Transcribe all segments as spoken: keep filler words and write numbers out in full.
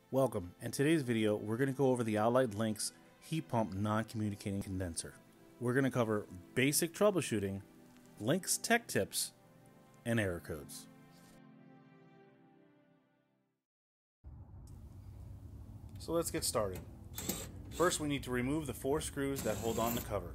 Welcome. In today's video, we're going to go over the Allied Lynx heat pump non-communicating condenser. We're going to cover basic troubleshooting, Lynx tech tips, and error codes. So let's get started. First, we need to remove the four screws that hold on the cover.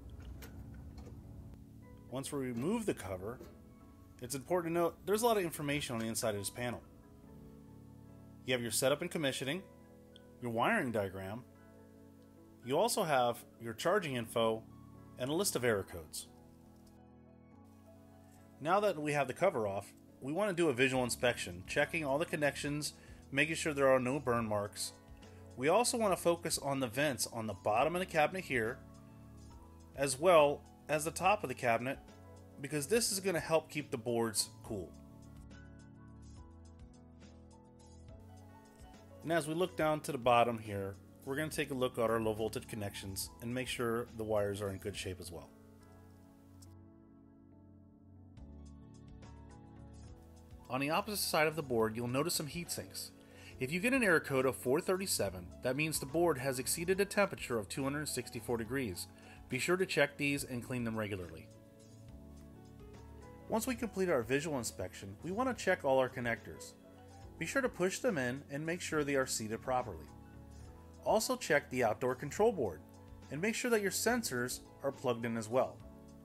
Once we remove the cover, it's important to note there's a lot of information on the inside of this panel. You have your setup and commissioning, your wiring diagram. You also have your charging info and a list of error codes. Now that we have the cover off, we want to do a visual inspection, checking all the connections, making sure there are no burn marks. We also want to focus on the vents on the bottom of the cabinet here, as well as the top of the cabinet, because this is going to help keep the boards cool. And as we look down to the bottom here, we're going to take a look at our low voltage connections and make sure the wires are in good shape as well. On the opposite side of the board, you'll notice some heat sinks. If you get an error code of four thirty-seven, that means the board has exceeded a temperature of two hundred sixty-four degrees. Be sure to check these and clean them regularly. Once we complete our visual inspection, we want to check all our connectors. Be sure to push them in and make sure they are seated properly. Also check the outdoor control board and make sure that your sensors are plugged in as well.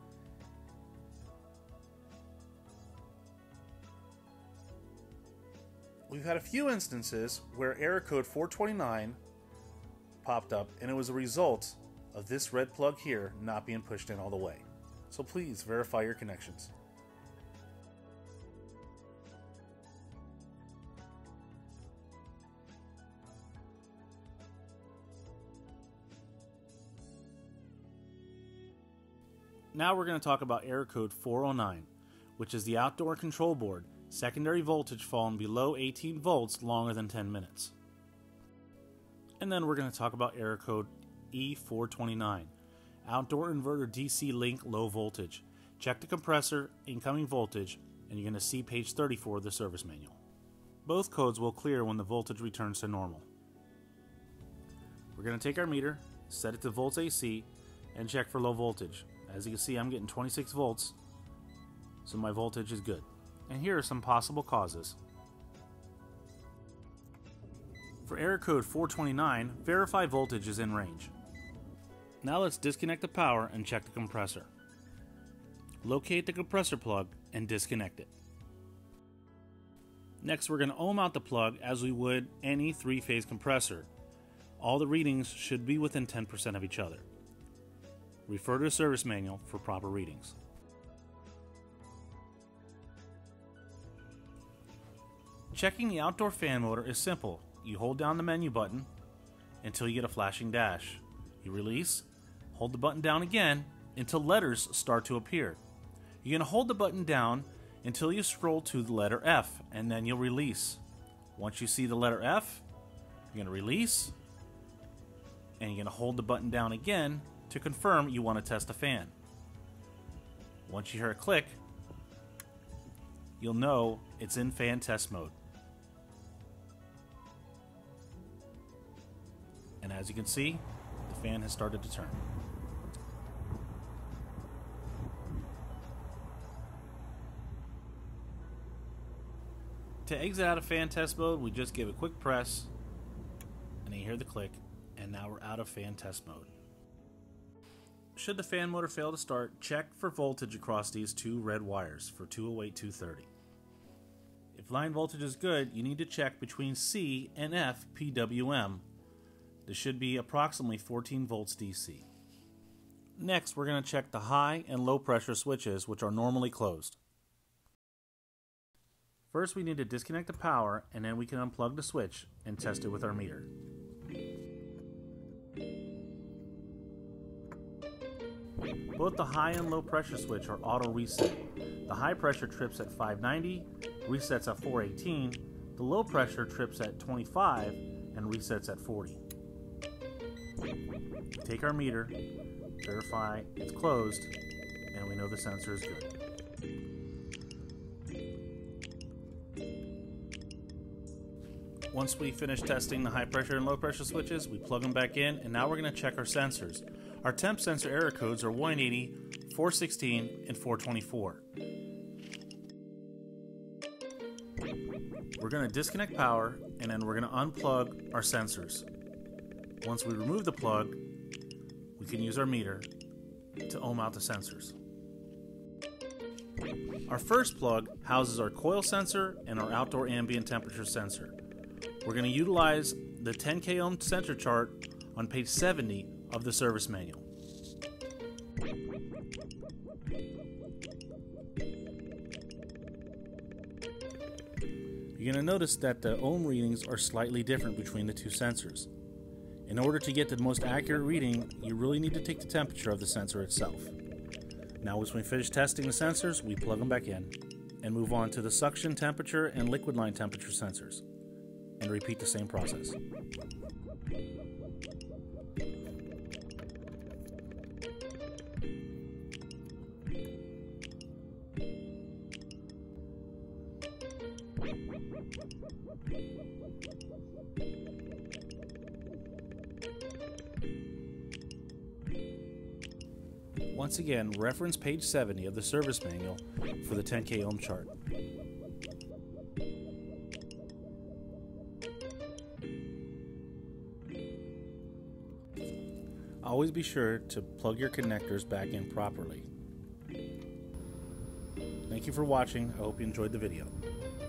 We've had a few instances where error code four twenty-nine popped up, and it was a result of this red plug here not being pushed in all the way. So please verify your connections. Now we're going to talk about error code four oh nine, which is the outdoor control board, secondary voltage falling below eighteen volts longer than ten minutes. And then we're going to talk about error code E four twenty-nine, outdoor inverter D C link low voltage. Check the compressor, incoming voltage, and you're going to see page thirty-four of the service manual. Both codes will clear when the voltage returns to normal. We're going to take our meter, set it to volts A C, and check for low voltage. As you can see, I'm getting twenty-six volts, so my voltage is good. And here are some possible causes. For error code four twenty-nine, verify voltage is in range. Now let's disconnect the power and check the compressor. Locate the compressor plug and disconnect it. Next, we're going to ohm out the plug as we would any three-phase compressor. All the readings should be within ten percent of each other. Refer to the service manual for proper readings. Checking the outdoor fan motor is simple. You hold down the menu button until you get a flashing dash. You release, hold the button down again until letters start to appear. You're going to hold the button down until you scroll to the letter F, and then you'll release. Once you see the letter F, you're going to release, and you're going to hold the button down again to confirm you want to test a fan. Once you hear a click, you'll know it's in fan test mode. And as you can see, the fan has started to turn. To exit out of fan test mode, we just give a quick press, and you hear the click, and now we're out of fan test mode. Should the fan motor fail to start, check for voltage across these two red wires for two oh eight two thirty. If line voltage is good, you need to check between C and F P W M. This should be approximately fourteen volts D C. Next, we're going to check the high and low pressure switches, which are normally closed. First, we need to disconnect the power, and then we can unplug the switch and test it with our meter. Both the high and low pressure switch are auto reset. The high pressure trips at five ninety, resets at four eighteen. The low pressure trips at twenty-five and resets at forty. Take our meter, verify it's closed, and we know the sensor is good. Once we finish testing the high pressure and low pressure switches, we plug them back in, and now we're going to check our sensors. Our temp sensor error codes are one eighty, four sixteen, and four twenty-four. We're going to disconnect power, and then we're going to unplug our sensors. Once we remove the plug, we can use our meter to ohm out the sensors. Our first plug houses our coil sensor and our outdoor ambient temperature sensor. We're going to utilize the ten K ohm sensor chart on page seventy of the service manual. You're going to notice that the ohm readings are slightly different between the two sensors. In order to get the most accurate reading, you really need to take the temperature of the sensor itself. Now, once we finish testing the sensors, we plug them back in and move on to the suction temperature and liquid line temperature sensors, and repeat the same process. Once again, reference page seventy of the service manual for the ten K ohm chart. Always be sure to plug your connectors back in properly. Thank you for watching. I hope you enjoyed the video.